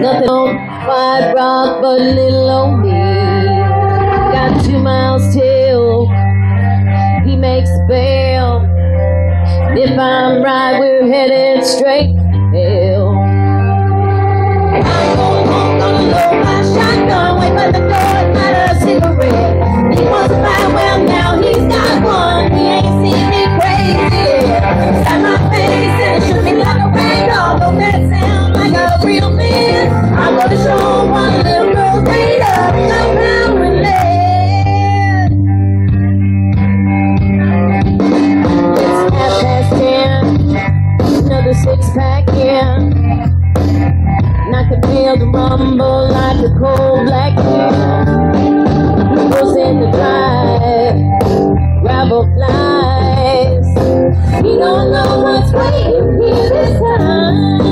Nothing on White Rock but little old me. Got 2 miles till he makes bail. If I'm right, we're headed straight for hell. I'm going home, gonna load my shotgun, wait by the door and light a cigarette. He wants to buy, well now he's got one. He ain't seen me crazy yet. Slap my face and shoot me like a rag doll. Don't that sound like a real man? I'm gonna show one little girl straight up, no power in lead. It's 10:30, another 6-pack in. And I can feel the rumble like a cold black wind. Who's in the drive? Gravel flies. You don't know what's waiting here this time.